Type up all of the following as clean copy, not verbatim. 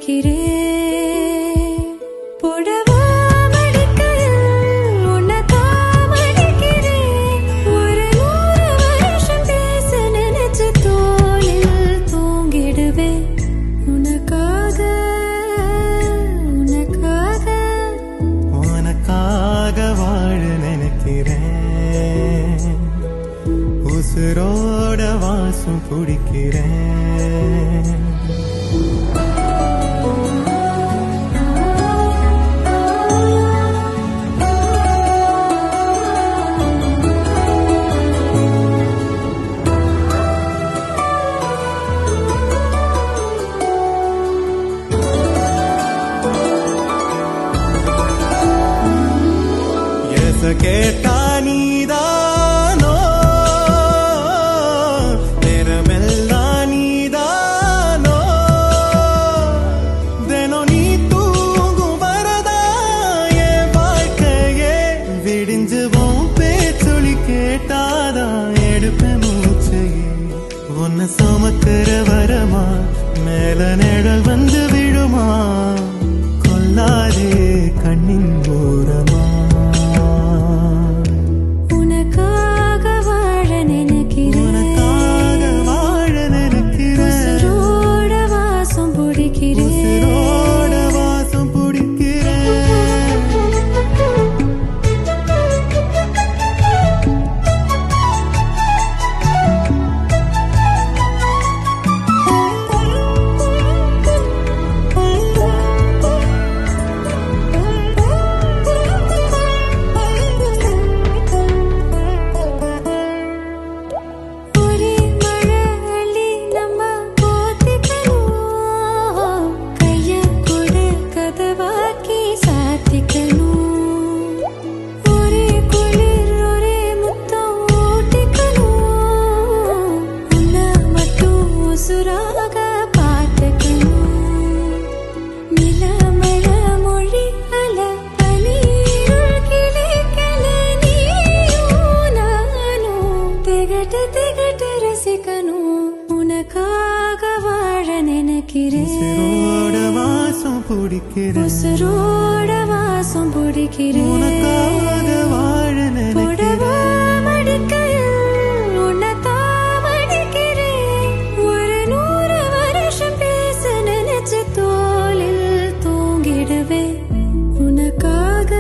பிடிக்கிறேன் புடவா மடிக்கையில் உன்னதான் மடிக்கிறேன் ஒரு 100 வருஷம் பேச நினைச்சு தோளில் தூங்கிடுவேன் உனக்காக உனக்காக உனக்காக வாழ நினைக்கிறேன் உசுரோட வாசம் பிடிக்கிறேன் கேட்டா நீதானோ நேரமெல்லாம் நீதானோ தினம் நீ தூங்கும் வரதா என் வாழ்க்கையே விடிஞ்சுவோம் பேச்சொலி கேட்டாதான் எடுப்பேன் மூச்சையே உன்னை சுமக்கிற வரமா மேல நிழல் வந்து விடுமா கொல்லாதே கண்ணின் ஓரமா உனக்காக வாழ நினைக்கிறேன் உசுரோட வாசம் பிடிக்கிறேன் உசுரோட வாசம் பிடிக்கிறேன் உனக்காக வாழ நினைக்கிறேன் மடிக்கையில் உன்னதான் மடிக்கிறேன் ஒரு 100 வருஷம் பேச நினைச்சு தோளில் தூங்கிடுவேன் உனக்காக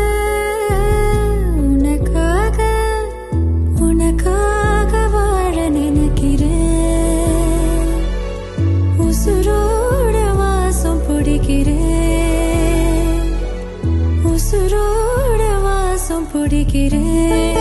உனக்காக உனக்காக வாழ நினைக்கிறேன் உசுரோட வாசம் பிடிக்கிறேன் உசுரோட வாசம் பிடிக்கிறேன்